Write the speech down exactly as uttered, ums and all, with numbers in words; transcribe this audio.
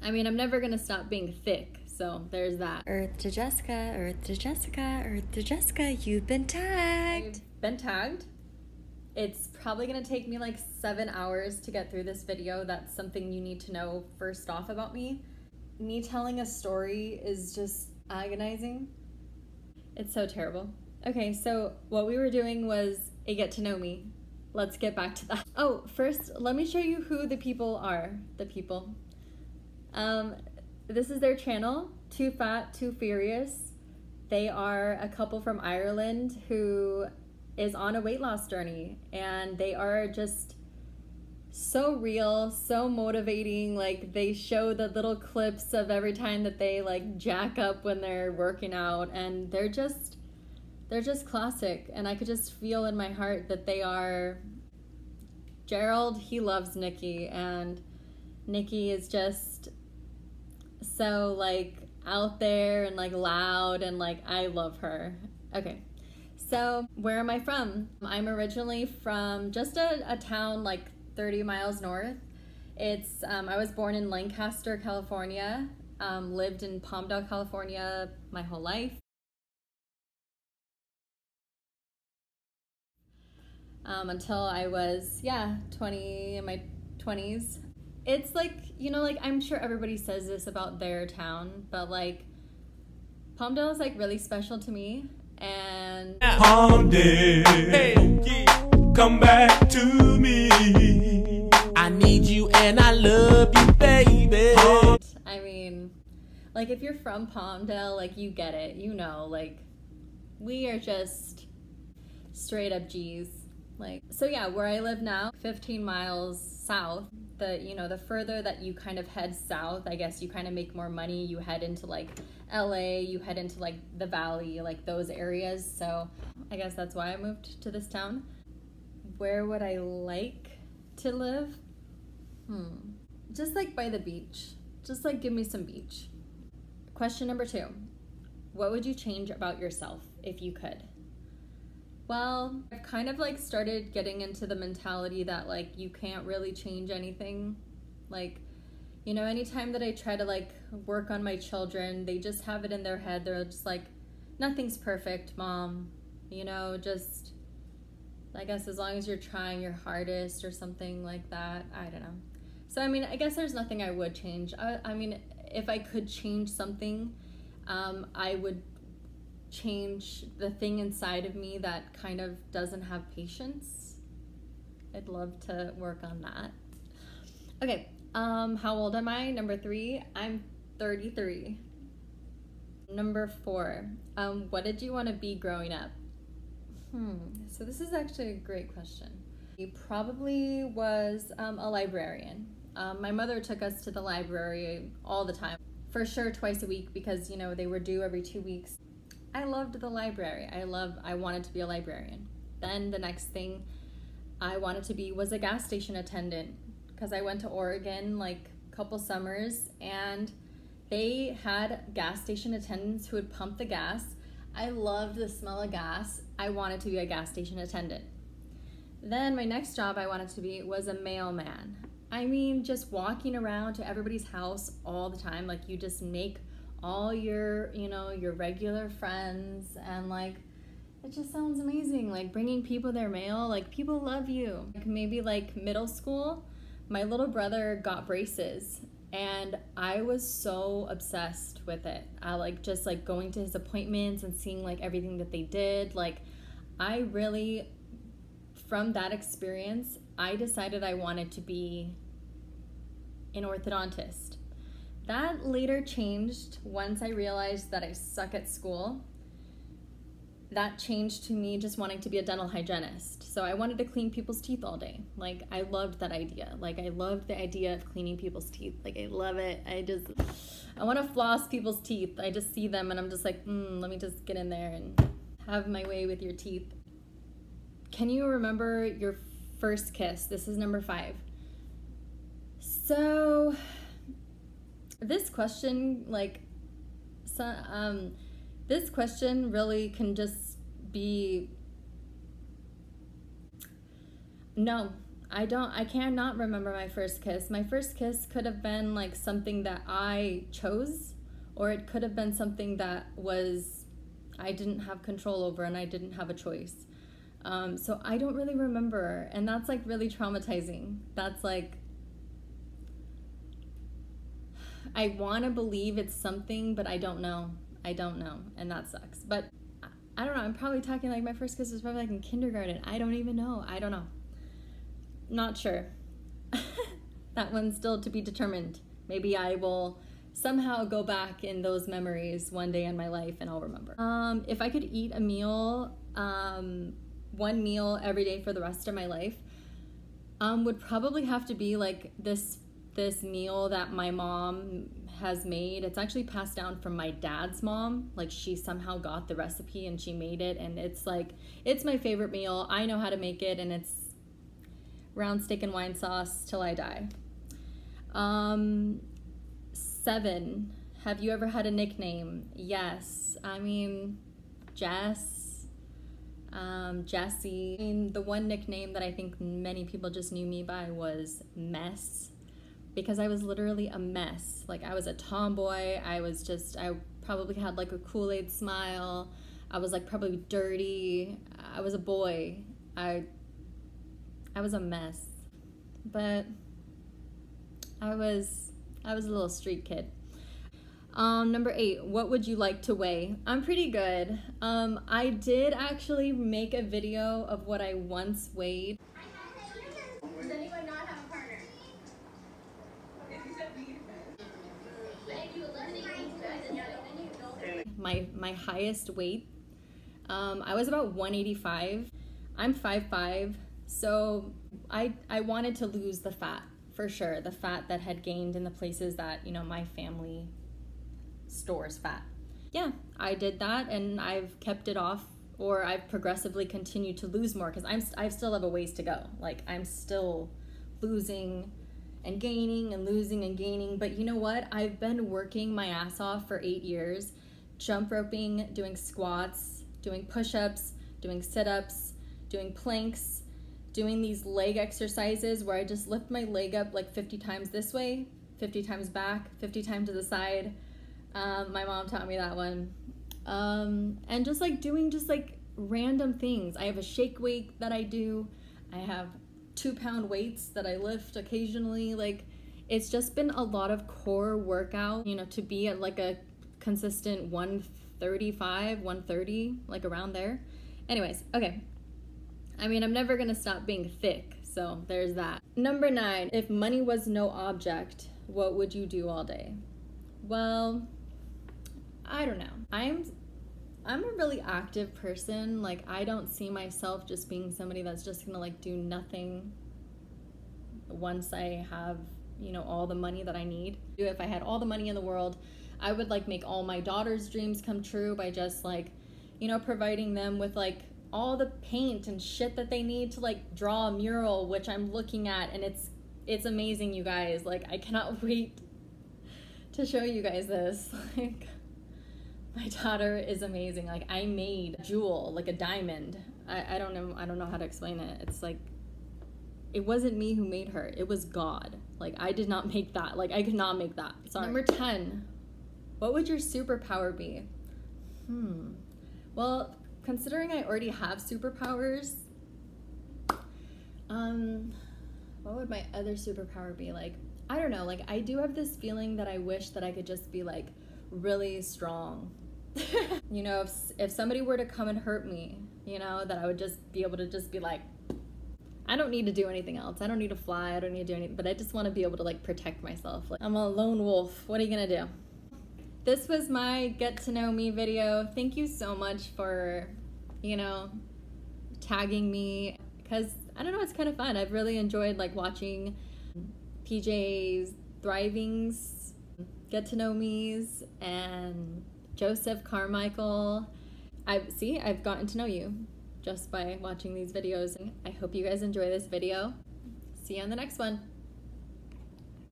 I mean, I'm never gonna stop being thick, so there's that. Earth to Jessica, Earth to Jessica, Earth to Jessica, you've been tagged. I've been tagged. It's probably gonna take me like seven hours to get through this video. That's something you need to know first off about me. Me telling a story is just agonizing. It's so terrible. Okay, so what we were doing was a get to know me. Let's get back to that. Oh, first, let me show you who the people are. The people. Um, this is their channel, Too Fat, Too Furious. They are a couple from Ireland who is on a weight loss journey, and they are just so real, so motivating. Like, they show the little clips of every time that they like jack up when they're working out, and they're just they're just classic. And I could just feel in my heart that they are. Gerald, he loves Nikki, and Nikki is just so like out there and like loud, and like I love her. Okay, so where am I from? I'm originally from just a, a town like thirty miles north. It's um, I was born in Lancaster, California. Um, lived in Palmdale, California my whole life. Um, until I was, yeah, twenty, in my twenties. It's like, you know, like, I'm sure everybody says this about their town, but like, Palmdale is like really special to me, and Palmdale, hey, come back to me. I need you and I love you, baby. I mean, like, if you're from Palmdale, like, you get it, you know, like, we are just straight up G's. Like, so yeah, where I live now, fifteen miles south. The, you know, the further that you kind of head south, I guess you kind of make more money. You head into like L A, you head into like the valley, like those areas. So I guess that's why I moved to this town. Where would I like to live? Hmm. Just like by the beach. Just like give me some beach. Question number two. What would you change about yourself if you could? Well, I've kind of like started getting into the mentality that like you can't really change anything. Like, you know, anytime that I try to like work on my children, they just have it in their head. They're just like, nothing's perfect, mom. You know, just, I guess as long as you're trying your hardest or something like that. I don't know. So, I mean, I guess there's nothing I would change. I, I mean, if I could change something, um, I would change the thing inside of me that kind of doesn't have patience. I'd love to work on that. Okay, um, how old am I? Number three, I'm thirty-three. Number four, um, what did you want to be growing up? Hmm, so this is actually a great question. He probably was um, a librarian. Um, my mother took us to the library all the time. For sure twice a week, because, you know, they were due every two weeks. I loved the library. I love, I wanted to be a librarian. Then the next thing I wanted to be was a gas station attendant, because I went to Oregon like a couple summers, and they had gas station attendants who would pump the gas. I loved the smell of gas. I wanted to be a gas station attendant. Then my next job I wanted to be was a mailman. I mean, just walking around to everybody's house all the time. Like, you just make all your, you know, your regular friends, and like, it just sounds amazing. Like, bringing people their mail, like, people love you. Like, maybe like middle school, my little brother got braces, and I was so obsessed with it. I like just like going to his appointments and seeing like everything that they did. Like, I really, from that experience, I decided I wanted to be an orthodontist. That later changed once I realized that I suck at school. That changed to me just wanting to be a dental hygienist. So I wanted to clean people's teeth all day. Like, I loved that idea. Like, I loved the idea of cleaning people's teeth. Like, I love it. I just, I want to floss people's teeth. I just see them and I'm just like, mm, let me just get in there and have my way with your teeth. Can you remember your first kiss? This is number five. So, this question, like, so, um, this question really can just be, no, I don't, I cannot remember my first kiss. My first kiss could have been like something that I chose, or it could have been something that was, I didn't have control over and I didn't have a choice. Um, so I don't really remember, and that's like really traumatizing. That's like, I want to believe it's something, but I don't know. I don't know, and that sucks. But I don't know, I'm probably talking like my first kiss was probably like in kindergarten. I don't even know. I don't know. Not sure. That one's still to be determined. Maybe I will somehow go back in those memories one day in my life and I'll remember. Um, if I could eat a meal, um, one meal every day for the rest of my life, um, would probably have to be like this this meal that my mom has made. It's actually passed down from my dad's mom. Like, she somehow got the recipe and she made it, and it's like, it's my favorite meal. I know how to make it, and it's round steak and wine sauce till I die. Um, seven, have you ever had a nickname? Yes. I mean, Jess, um, Jessie. I mean, the one nickname that I think many people just knew me by was Mess, because I was literally a mess. Like, I was a tomboy. I was just, I probably had like a Kool-Aid smile. I was like probably dirty. I was a boy. I, I was a mess. But I was, I was a little street kid. Um, number eight, what would you like to weigh? I'm pretty good. Um, I did actually make a video of what I once weighed. Does anyone not have a partner? My my highest weight, um, I was about one eighty-five. I'm five five, so I I wanted to lose the fat for sure, the fat that had gained in the places that, you know, my family stores fat. Yeah, I did that, and I've kept it off, or I've progressively continued to lose more, because I'm I still have a ways to go. Like, I'm still losing and gaining and losing and gaining. But you know what? I've been working my ass off for eight years, jump roping, doing squats, doing push-ups, doing sit-ups, doing planks, doing these leg exercises where I just lift my leg up like fifty times this way, fifty times back, fifty times to the side. Um, my mom taught me that one. Um, and just like doing just like random things. I have a shake weight that I do. I have two pound weights that I lift occasionally. Like, it's just been a lot of core workout, you know, to be at like a consistent one thirty-five, one thirty, like around there. Anyways, okay. I mean, I'm never gonna stop being thick, so there's that. Number nine, if money was no object, what would you do all day? Well, I don't know. I'm I'm a really active person. Like, I don't see myself just being somebody that's just gonna like do nothing once I have, you know, all the money that I need. If I had all the money in the world, I would like make all my daughter's dreams come true by just like, you know, providing them with like all the paint and shit that they need to like draw a mural, which I'm looking at, and it's it's amazing, you guys. Like, I cannot wait to show you guys this. Like, my daughter is amazing. Like, I made a jewel, like a diamond. I, I don't know I don't know how to explain it. It's like, it wasn't me who made her. It was God. Like, I did not make that. Like, I could not make that. Sorry. Number ten. What would your superpower be? Hmm. Well, considering I already have superpowers, um, what would my other superpower be? Like, I don't know. Like, I do have this feeling that I wish that I could just be like really strong. You know, if if somebody were to come and hurt me, you know, that I would just be able to just be like, I don't need to do anything else. I don't need to fly. I don't need to do anything. But I just want to be able to like protect myself. Like, I'm a lone wolf. What are you gonna do? This was my get to know me video. Thank you so much for, you know, tagging me, because I don't know, it's kind of fun. I've really enjoyed like watching P J's Thrivings, Get to Know Me's, and Joseph Carmichael. I see, I've gotten to know you just by watching these videos. I hope you guys enjoy this video. See you on the next one.